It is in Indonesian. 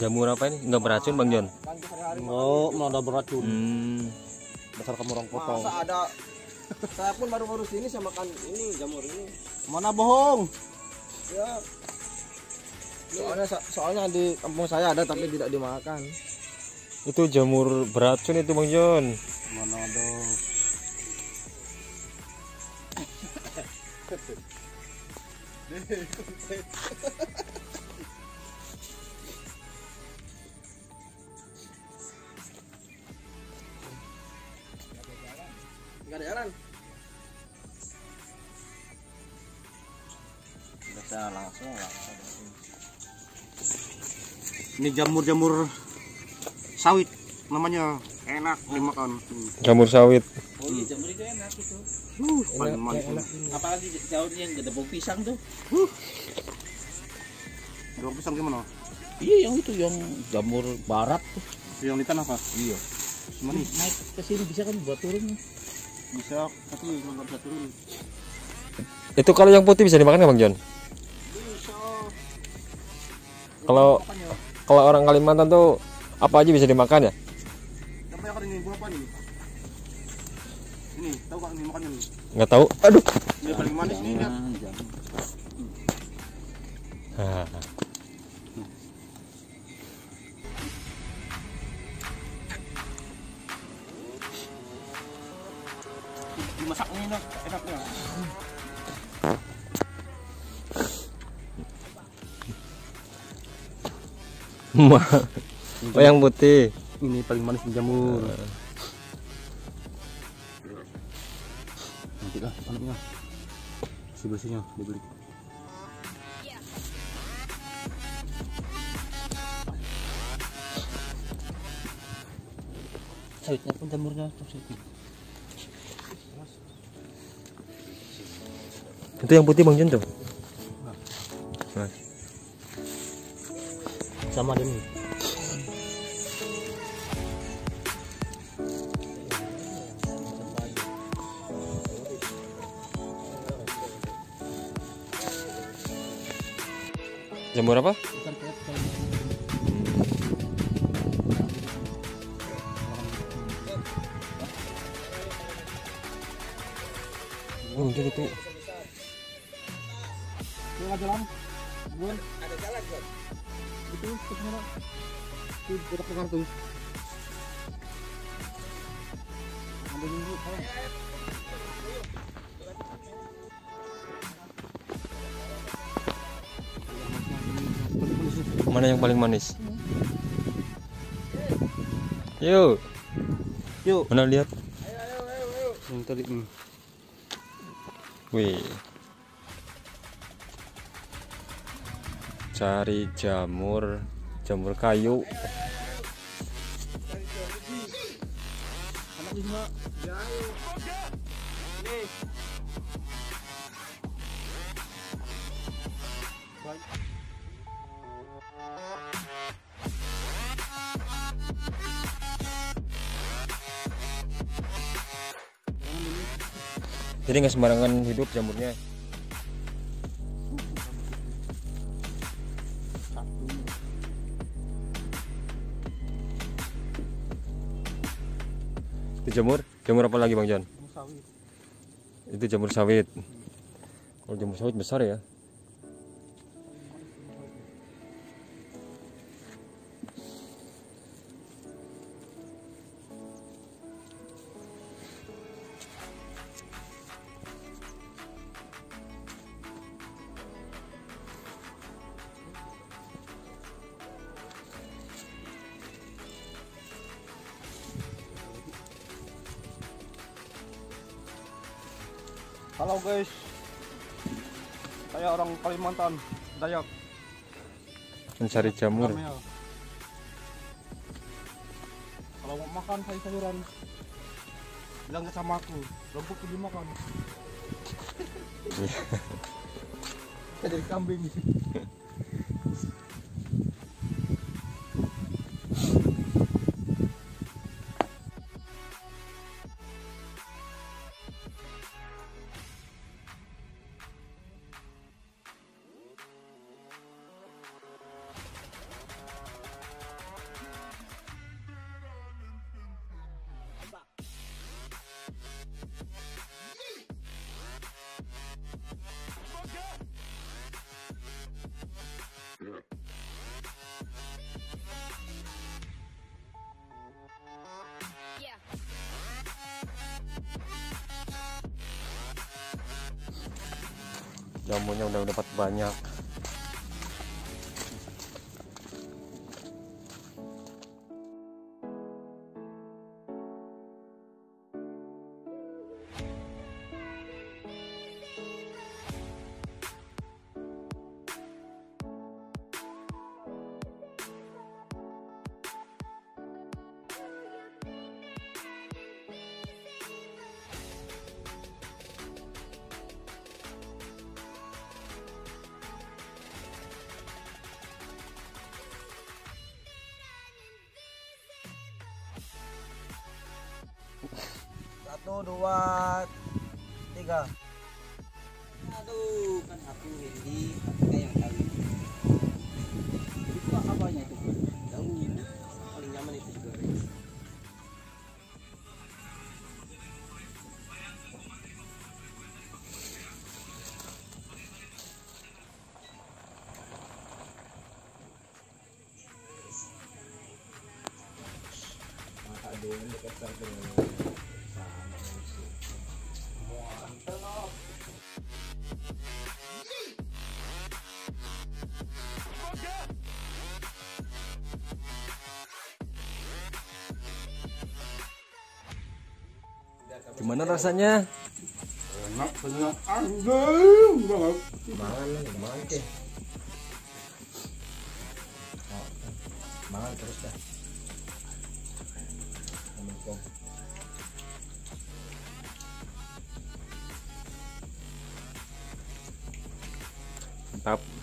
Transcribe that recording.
Jamur apa ini? Enggak beracun Bang Jon? Oh, mau ada beracun. Dasar kamu orang potong. Masa ada? Saya pun baru-baru sini saya makan ini jamur ini. Mana bohong? Ya. Soalnya di kampung saya ada tapi tidak dimakan. Itu jamur beracun itu Bang Jon. Mana ada? Enggak ada jalan. Biasa langsung. Ini jamur-jamur sawit namanya, enak dimakan. Jamur sawit. Oh iya, jamur itu enak itu. Paling manis. Apalagi daunnya yang gede bau pisang tuh. Daun pisang gimana? Iya, yang itu yang jamur barat tuh. Yang di tanah apa? Iya. Manis. Naik ke sini bisa kan buat turun. Bisa, tapi nggak bisa turun. Itu kalau yang putih bisa dimakan nggak Bang Jon? Bisa. Kalau orang Kalimantan tuh apa aja bisa dimakan ya? Apa yang ini buah apa nih? Ini, tahu kan ini makannya nih? Nggak tahu. Aduh. Ini paling manis nih, lihat. Ah. Dimasaknya enak, enaknya. Oh yang putih. Ini paling manis di jamur. Nanti lah, anaknya. Bersih-bersihnya dibeli. Sawitnya pun jamurnya tuh sedikit. Itu yang putih Bang Jon tuh. Nah. Sama dengan ini. Jamur apa? Oh, jadi itu. Ada jalan. Buan. Ada jalan, Bos. Itu kemana? Itu kotak kartu. Ambil dulu. Mana yang paling manis? Yuk. Yuk. Mana lihat? Yang tadi ini. Wih. Cari jamur kayu. Jadi nggak sembarangan hidup jamurnya. Itu jamur apa lagi Bang Jon? Sawit. Itu jamur sawit. Kalau jamur sawit besar ya. Halo guys, saya orang Kalimantan, Dayak. Mencari jamur. Ramel. Kalau mau makan sayur-sayuran, bilang sama aku, rumput dimakan. Jadi kambing. Jamurnya udah dapat banyak. Satu, dua, tiga. Aduh, kan aku Wendy, kita yang tahu. Itu apanya itu? Daun. Paling nyaman itu digoreng. Gimana rasanya? Enak banget anjing banget. Mangan ke. Mangan terus dah. Mantap.